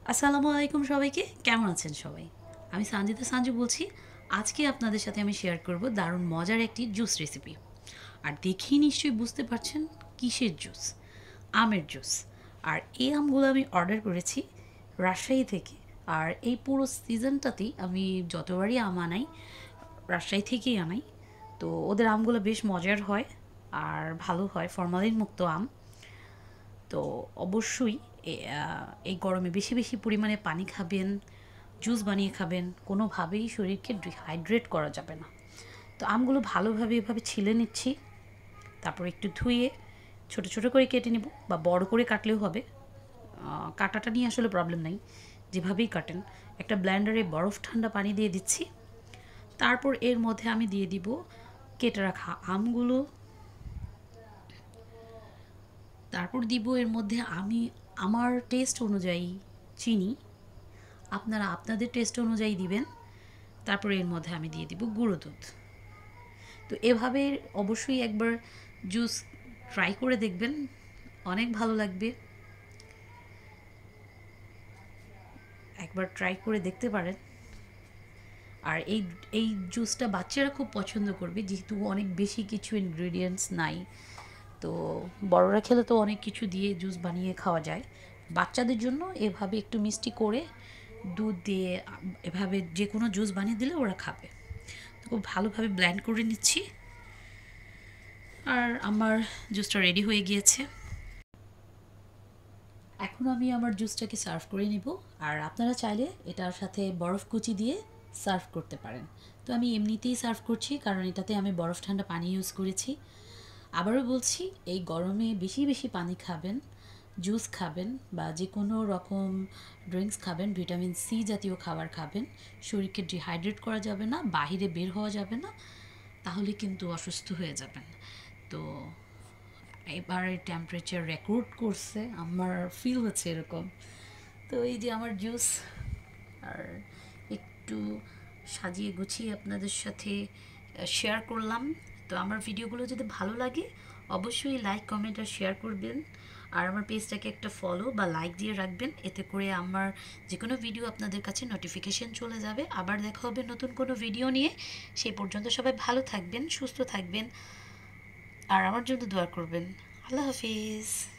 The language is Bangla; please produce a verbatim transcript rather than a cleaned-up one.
আসসালামু আলাইকুম সবাইকে, কেমন আছেন সবাই? আমি সানজিদা সাঞ্জু বলছি। আজকে আপনাদের সাথে আমি শেয়ার করব দারুণ মজার একটি জুস রেসিপি। আর দেখেই নিশ্চয়ই বুঝতে পারছেন কিসের জুস। আমের জুস। আর এই আমগুলো আমি অর্ডার করেছি রাজশাহী থেকে। আর এই পুরো সিজনটাতেই আমি যতবারই আম আনাই রাজশাহী থেকেই আনাই। তো ওদের আমগুলো বেশ মজার হয় আর ভালো হয়, ফরমালিন মুক্ত আম। তো অবশ্যই এ- আহ, এই গরমে বেশি বেশি পরিমাণে পানি খাবেন, জুস বানিয়ে খাবেন, কোনোভাবেই শরীরকে ডিহাইড্রেট করা যাবে না। তো আমগুলো ভালোভাবে এভাবে ছিলে নিচ্ছি, তারপর একটু ধুয়ে ছোট ছোট করে কেটে নেব, বা বড় করে কাটলেও হবে। আহ, কাটাটা নিয়ে আসলে প্রবলেম নাই, যেভাবেই কাটেন। একটা ব্লেন্ডারে বরফ ঠান্ডা পানি দিয়ে দিচ্ছি, তারপর এর মধ্যে আমি দিয়ে দিব কেটে রাখা আমগুলো। তারপর দিব এর মধ্যে আমি আমার টেস্ট অনুযায়ী চিনি, আপনারা আপনাদের টেস্ট অনুযায়ী দিবেন। তারপরে এর মধ্যে আমি দিয়ে দিব গুঁড়ো দুধ। তো এভাবে অবশ্যই একবার জুস ট্রাই করে দেখবেন, অনেক ভালো লাগবে। একবার ট্রাই করে দেখতে পারেন। আর এই এই জুসটা বাচ্চারা খুব পছন্দ করবে, যেহেতু অনেক বেশি কিছু ইনগ্রেডিয়েন্টস নাই। তো বড়রা খেলে তো অনেক কিছু দিয়ে জুস বানিয়ে খাওয়া যায়। বাচ্চাদের জন্য এভাবে একটু মিষ্টি করে দুধ দিয়ে এভাবে যে কোনো জুস বানিয়ে দিলে ওরা খাবে। তো খুব ভালোভাবে ব্লেন্ড করে নিচ্ছি, আর আমার জুসটা রেডি হয়ে গিয়েছে। এখন আমি আমার জুসটাকে সার্ভ করে নিব। আর আপনারা চাইলে এটার সাথে বরফ কুচি দিয়ে সার্ভ করতে পারেন। তো আমি এমনিতেই সার্ভ করছি, কারণ এটাতে আমি বরফ ঠান্ডা পানি ইউজ করেছি। আবারও বলছি, এই গরমে বেশি বেশি পানি খাবেন, জুস খাবেন, বা যে কোনো রকম ড্রিঙ্কস খাবেন, ভিটামিন সি জাতীয় খাবার খাবেন। শরীরকে ডিহাইড্রেট করা যাবে না, বাহিরে বের হওয়া যাবে না, তাহলে কিন্তু অসুস্থ হয়ে যাবেন। তো এবারে টেম্পারেচার রেকর্ড করছে, আমার ফিল হচ্ছে এরকম। তো এই যে আমার জুস, আর একটু সাজিয়ে গুছিয়ে আপনাদের সাথে শেয়ার করলাম। তো আমার ভিডিওগুলো যদি ভালো লাগে অবশ্যই লাইক, কমেন্ট আর শেয়ার করবেন। আর আমার পেজটাকে একটা ফলো বা লাইক দিয়ে রাখবেন, এতে করে আমার যে কোনো ভিডিও আপনাদের কাছে নোটিফিকেশন চলে যাবে। আবার দেখা হবে নতুন কোনো ভিডিও নিয়ে। সেই পর্যন্ত সবাই ভালো থাকবেন, সুস্থ থাকবেন, আর আমার জন্য দোয়া করবেন। আল্লাহ হাফিজ।